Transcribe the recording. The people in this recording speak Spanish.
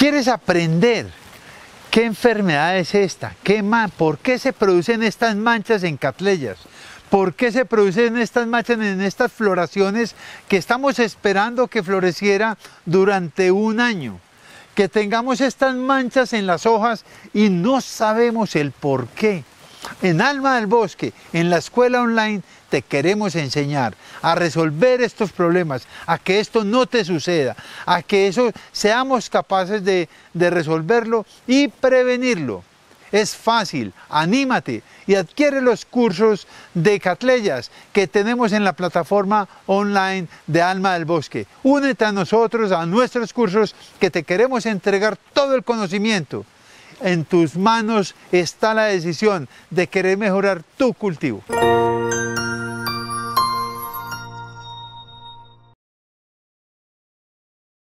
¿Quieres aprender qué enfermedad es esta? ¿Por qué se producen estas manchas en catleyas? ¿Por qué se producen estas manchas en estas floraciones que estamos esperando que floreciera durante un año? Que tengamos estas manchas en las hojas y no sabemos el por qué. En Alma del Bosque, en la escuela online, te queremos enseñar a resolver estos problemas, a que esto no te suceda, a que seamos capaces de resolverlo y prevenirlo. Es fácil, anímate y adquiere los cursos de catleyas que tenemos en la plataforma online de Alma del Bosque. Únete a nosotros, a nuestros cursos, que te queremos entregar todo el conocimiento. En tus manos está la decisión de querer mejorar tu cultivo.